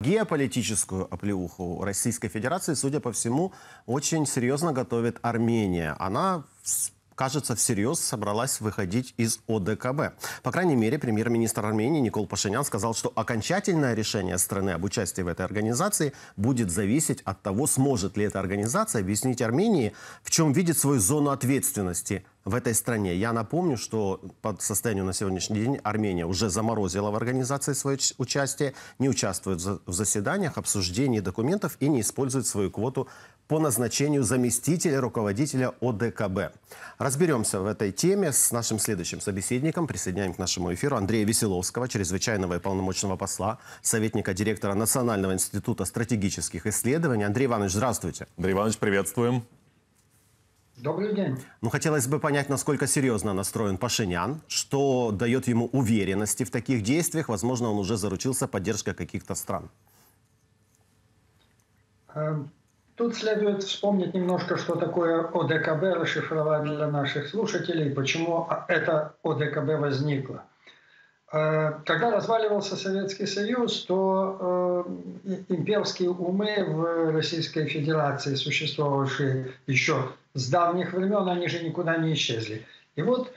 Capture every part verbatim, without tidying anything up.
Геополитическую оплеуху Российской Федерации, судя по всему, очень серьезно готовит Армения. Она, кажется, всерьез собралась выходить из О Д К Б. По крайней мере, премьер-министр Армении Никол Пашинян сказал, что окончательное решение страны об участии в этой организации будет зависеть от того, сможет ли эта организация объяснить Армении, в чем видит свою зону ответственности в этой стране. Я напомню, что по состоянию на сегодняшний день Армения уже заморозила в организации свое участие, не участвует в заседаниях, обсуждении документов и не использует свою квоту по назначению заместителя руководителя О Д К Б. Разберемся в этой теме с нашим следующим собеседником. Присоединяем к нашему эфиру Андрея Веселовского, чрезвычайного и полномочного посла, советника директора Национального института стратегических исследований. Андрей Иванович, здравствуйте. Андрей Иванович, приветствуем. Добрый день. Ну, хотелось бы понять, насколько серьезно настроен Пашинян, что дает ему уверенности в таких действиях. Возможно, он уже заручился поддержкой каких-то стран. Тут следует вспомнить немножко, что такое О Д К Б, расшифровать для наших слушателей, почему это О Д К Б возникло. Когда разваливался Советский Союз, то имперские умы в Российской Федерации, существовавшие еще с давних времен, они же никуда не исчезли. И вот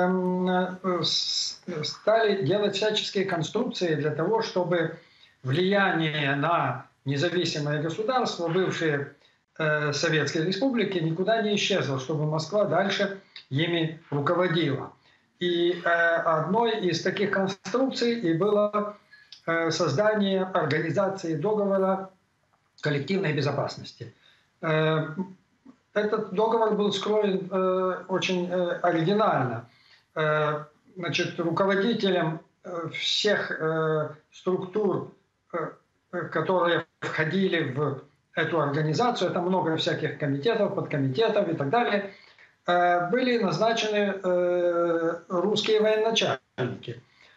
стали делать всяческие конструкции для того, чтобы влияние на независимое государство, бывшие э, Советские республики, никуда не исчезло, чтобы Москва дальше ими руководила. И э, одной из таких конструкций и было э, создание организации договора коллективной безопасности. Э, этот договор был скроен э, очень э, оригинально. Э, значит, руководителем э, всех э, структур, э, которые входили в эту организацию, это много всяких комитетов, подкомитетов и так далее, были назначены русские военачальники.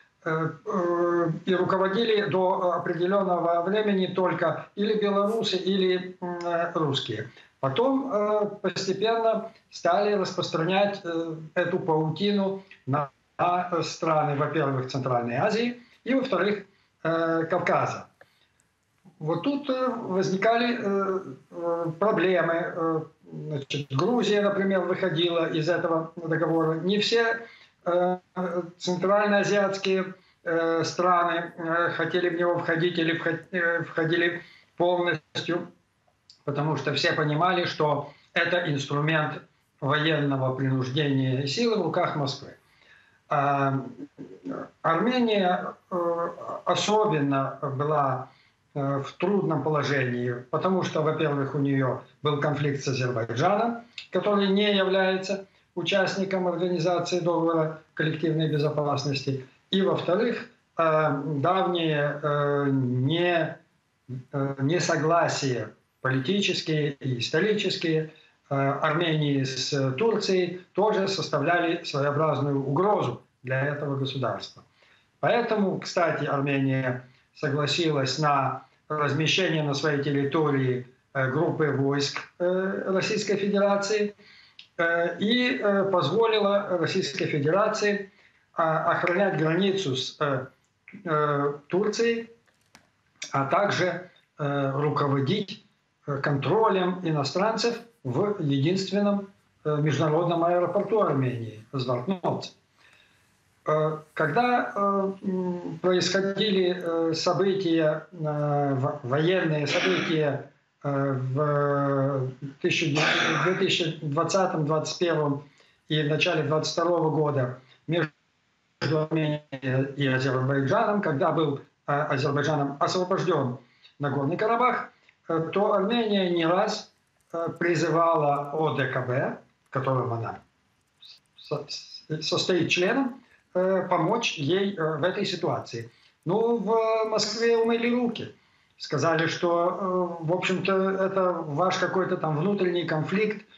И руководили до определенного времени только или белорусы, или русские. Потом постепенно стали распространять эту паутину на страны, во-первых, Центральной Азии и, во-вторых, Кавказа. Вот тут возникали проблемы. Значит, Грузия, например, выходила из этого договора. Не все центральноазиатские страны хотели в него входить или входили полностью, потому что все понимали, что это инструмент военного принуждения и силы в руках Москвы. Армения особенно была в трудном положении, потому что, во-первых, у нее был конфликт с Азербайджаном, который не является участником организации договора коллективной безопасности, и, во-вторых, давние не, несогласия политические и исторические Армении с Турцией тоже составляли своеобразную угрозу для этого государства. Поэтому, кстати, Армения согласилась на размещение на своей территории группы войск Российской Федерации и позволила Российской Федерации охранять границу с Турцией, а также руководить контролем иностранцев в единственном международном аэропорту Армении – Звартнотс. Когда происходили события, военные события в две тысячи двадцатом — две тысячи двадцать первом и в начале две тысячи двадцать второго года между Арменией и Азербайджаном, когда был Азербайджаном освобожден Нагорный Карабах, то Армения не раз призывала О Д К Б, в котором она состоит членом, помочь ей в этой ситуации. Ну, в Москве умыли руки. Сказали, что, в общем-то, это ваш какой-то там внутренний конфликт,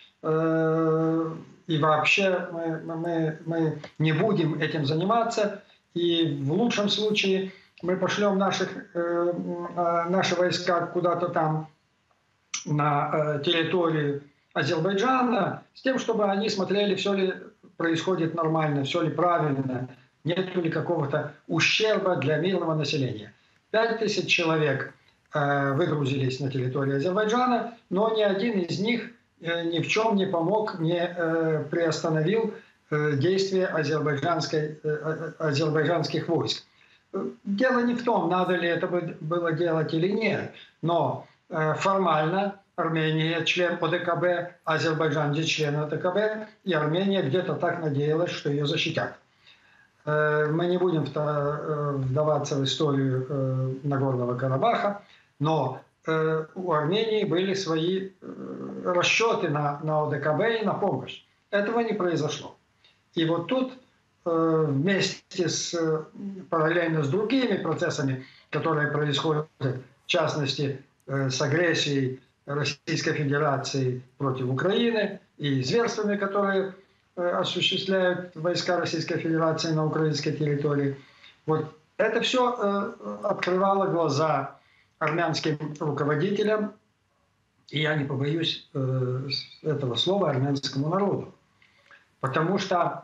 и вообще мы, мы, мы не будем этим заниматься, и в лучшем случае мы пошлем наших, наши войска куда-то там на территорию Азербайджана с тем, чтобы они смотрели, все ли происходит нормально, все ли правильно, нет ли какого-то ущерба для мирного населения. Пять тысяч человек выгрузились на территорию Азербайджана, но ни один из них ни в чем не помог, не приостановил действия азербайджанской, азербайджанских войск. Дело не в том, надо ли это было делать или нет, но формально Армения член ОДКБ, Азербайджан же член ОДКБ, и Армения где-то так надеялась, что ее защитят. Мы не будем вдаваться в историю Нагорного Карабаха, но у Армении были свои расчеты на, на ОДКБ и на помощь. Этого не произошло. И вот тут вместе с, параллельно с другими процессами, которые происходят, в частности, с агрессией Российской Федерации против Украины и зверствами, которые осуществляют войска Российской Федерации на украинской территории. Вот это все открывало глаза армянским руководителям, и я не побоюсь этого слова, армянскому народу. Потому что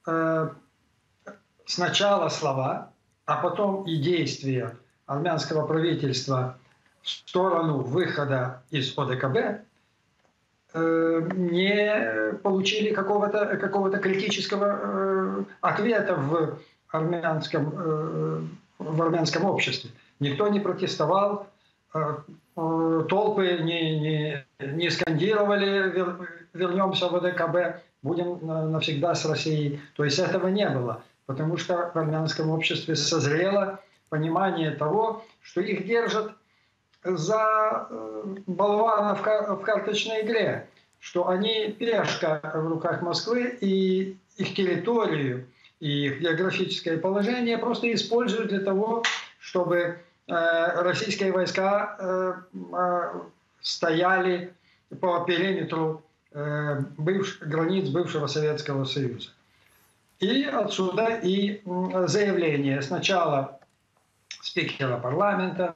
сначала слова, а потом и действия армянского правительства в сторону выхода из ОДКБ не получили какого-то какого-то критического ответа в армянском, в армянском обществе. Никто не протестовал, толпы не, не, не скандировали «вернемся в ОДКБ, будем навсегда с Россией». То есть этого не было, потому что в армянском обществе созрело понимание того, что их держат за болвана в карточной игре, что они пешка в руках Москвы, и их территорию, и их географическое положение просто используют для того, чтобы российские войска стояли по периметру бывш, границ бывшего Советского Союза. И отсюда и заявление сначала спикера парламента,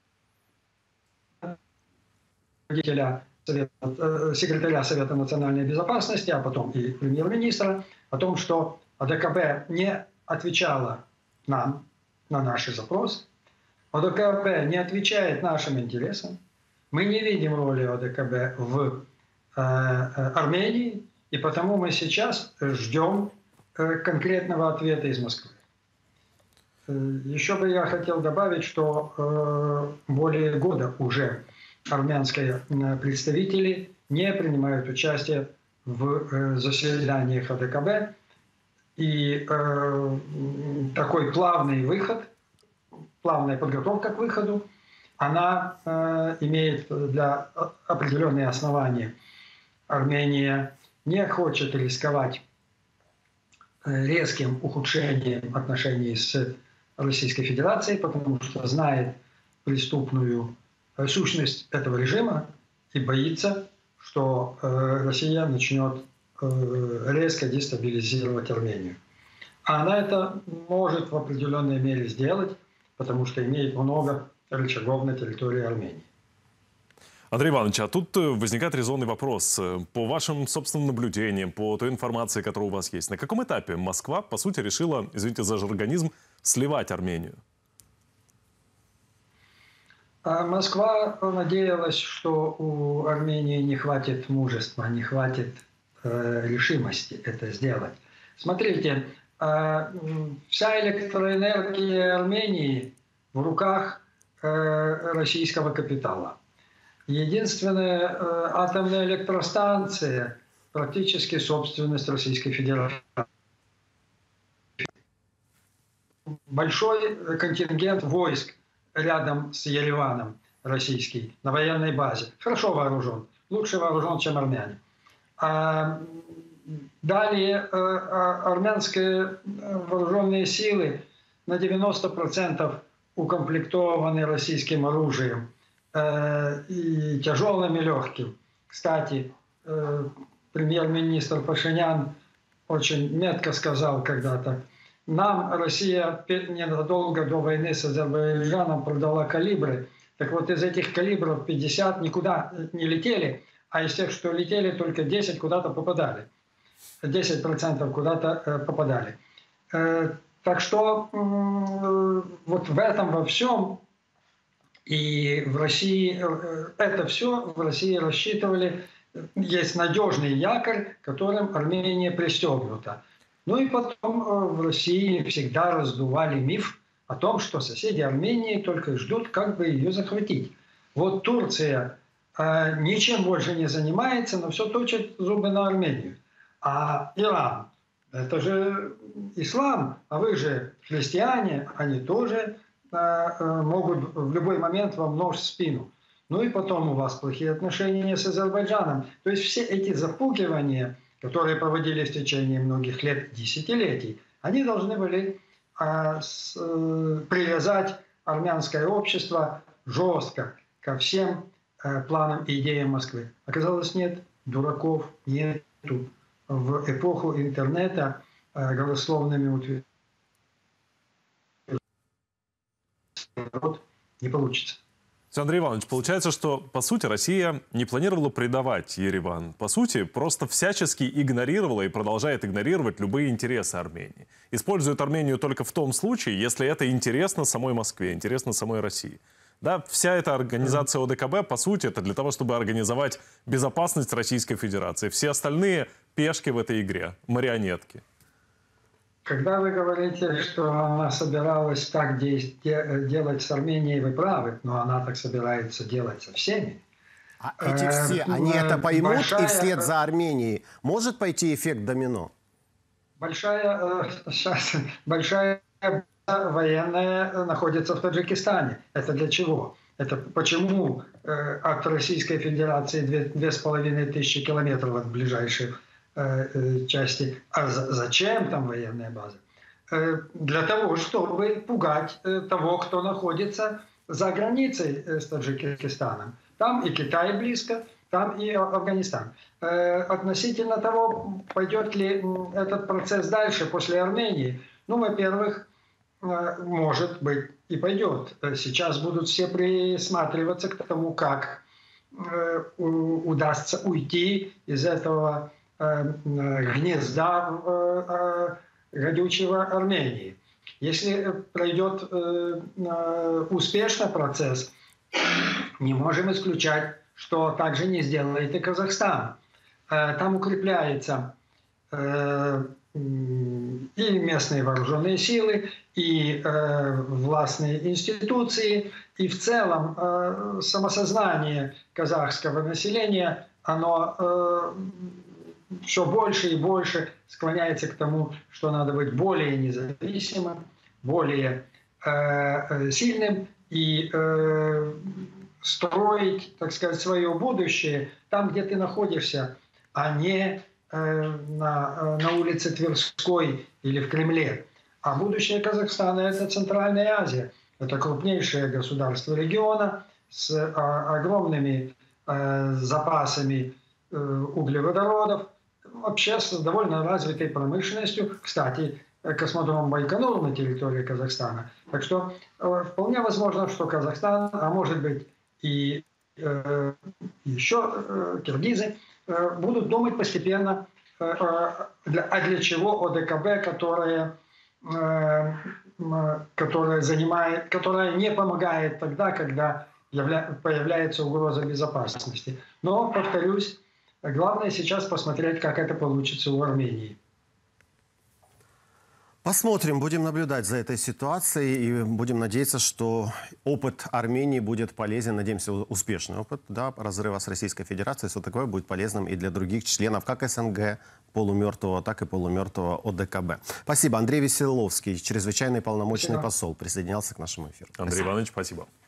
руководителя Совета, секретаря Совета национальной безопасности, а потом и премьер-министра, о том, что ОДКБ не отвечала нам на наши запросы, ОДКБ не отвечает нашим интересам, мы не видим роли ОДКБ в э, Армении, и потому мы сейчас ждем э, конкретного ответа из Москвы. Еще бы я хотел добавить, что э, более года уже армянские представители не принимают участие в заседаниях ОДКБ. И э, такой плавный выход, плавная подготовка к выходу, она э, имеет для определенные основания. Армения не хочет рисковать резким ухудшением отношений с Российской Федерацией, потому что знает преступную сущность этого режима и боится, что э, Россия начнет э, резко дестабилизировать Армению. А она это может в определенной мере сделать, потому что имеет много рычагов на территории Армении. Андрей Иванович, а тут возникает резонный вопрос. По вашим собственным наблюдениям, по той информации, которая у вас есть, на каком этапе Москва, по сути, решила, извините за жаргонизм, сливать Армению? Москва надеялась, что у Армении не хватит мужества, не хватит э, решимости это сделать. Смотрите, э, вся электроэнергия Армении в руках э, российского капитала. Единственная э, атомная электростанция практически собственность Российской Федерации. Большой контингент войск рядом с Ереваном российский, на военной базе. Хорошо вооружен, лучше вооружен, чем армяне. А далее армянские вооруженные силы на девяносто процентов укомплектованы российским оружием, и тяжелым, и легким. Кстати, премьер-министр Пашинян очень метко сказал когда-то: нам Россия незадолго до войны с Азербайджаном продала калибры. Так вот, из этих калибров пятьдесят никуда не летели, а из тех, что летели, только десять куда-то попадали. десять процентов куда-то попадали. Так что вот в этом во всем И в России это все в России рассчитывали, есть надежный якорь, которым Армения пристегнута. Ну и потом в России всегда раздували миф о том, что соседи Армении только и ждут, как бы ее захватить. Вот Турция э, ничем больше не занимается, но все точит зубы на Армению. А Иран, это же ислам, а вы же христиане, они тоже могут в любой момент вам нож в спину. Ну и потом у вас плохие отношения с Азербайджаном. То есть все эти запугивания, которые проводились в течение многих лет, десятилетий, они должны были а, с, э, привязать армянское общество жестко ко всем э, планам и идеям Москвы. Оказалось, нет, дураков нету. В эпоху интернета э, голословными утверждениями не получится. Андрей Иванович, получается, что, по сути, Россия не планировала предавать Ереван. По сути, просто всячески игнорировала и продолжает игнорировать любые интересы Армении. Использует Армению только в том случае, если это интересно самой Москве, интересно самой России. Да, вся эта организация ОДКБ, по сути, это для того, чтобы организовать безопасность Российской Федерации. Все остальные пешки в этой игре, марионетки. Когда вы говорите, что она собиралась так делать с Арменией, вы правы, но она так собирается делать со всеми. А эти все, они это поймут, большая, и вслед за Арменией может пойти эффект домино? Большая, сейчас, большая военная находится в Таджикистане. Это для чего? Это почему от Российской Федерации две с половиной тысячи километров от ближайших части. А зачем там военная база? Для того, чтобы пугать того, кто находится за границей с Таджикистаном. Там и Китай близко, там и Афганистан. Относительно того, пойдет ли этот процесс дальше после Армении, ну, во-первых, может быть и пойдет. Сейчас будут все присматриваться к тому, как удастся уйти из этого гнезда гадючего Армении. Если пройдет успешно процесс, не можем исключать, что также не сделает и Казахстан. Там укрепляются и местные вооруженные силы, и властные институции, и в целом самосознание казахского населения, оно все больше и больше склоняется к тому, что надо быть более независимым, более э, сильным и э, строить, так сказать, свое будущее там, где ты находишься, а не э, на, на улице Тверской или в Кремле. А будущее Казахстана – это Центральная Азия. Это крупнейшее государство региона с а, огромными а, запасами а, углеводородов, вообще с довольно развитой промышленностью. Кстати, космодром Байконур на территории Казахстана. Так что а, вполне возможно, что Казахстан, а может быть и а, еще а, киргизы, а, будут думать постепенно, а, для, а для чего ОДКБ, которая которая, занимает, которая не помогает тогда, когда явля, появляется угроза безопасности. Но, повторюсь, главное сейчас посмотреть, как это получится у Армении. Посмотрим, будем наблюдать за этой ситуацией и будем надеяться, что опыт Армении будет полезен, надеемся, успешный опыт, да, разрыва с Российской Федерацией, что такое будет полезным и для других членов как СНГ, полумертвого, так и полумертвого ОДКБ. Спасибо. Андрей Веселовский, чрезвычайный полномочный спасибо. посол, присоединялся к нашему эфиру. Андрей спасибо. Иванович, спасибо.